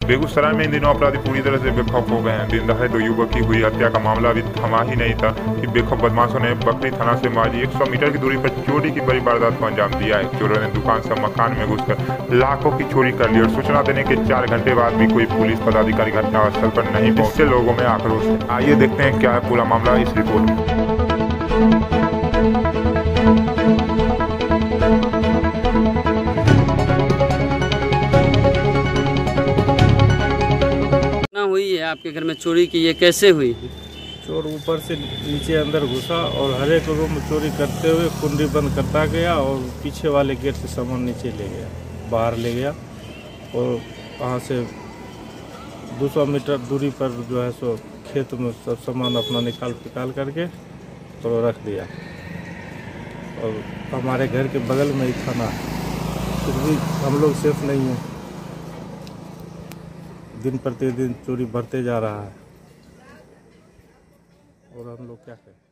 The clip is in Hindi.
बेगूसराय में इन दिनों अपराधी पूरी तरह से बेखौफ हो गए हैं। दिन दहाड़े 2 युवक की हुई हत्या का मामला अभी थमा ही नहीं था कि बेखौफ बदमाशों ने बकरी थाना से मारी 100 मीटर की दूरी पर चोरी की बड़ी वारदात को अंजाम दिया है। चोरों ने दुकान से मकान में घुसकर लाखों की चोरी कर ली और सूचना देने के 4 घंटे बाद भी कोई पुलिस पदाधिकारी घटनास्थल पर नहीं पहुंचे। लोगों में आक्रोश है। आइए देखते हैं क्या है पूरा मामला इस रिपोर्ट में। हुई है आपके घर में चोरी की, ये कैसे हुई? चोर ऊपर से नीचे अंदर घुसा और हर एक रूम में चोरी करते हुए कुंडी बंद करता गया और पीछे वाले गेट से सामान नीचे ले गया, बाहर ले गया और वहाँ से 200 मीटर दूरी पर जो है सो खेत में सब सामान अपना निकाल करके तो रख दिया। और हमारे घर के बगल में ही थाना है, फिर भी हम लोग सेफ नहीं हैं। दिन प्रतिदिन चोरी बढ़ते जा रहा है और हम लोग क्या करें।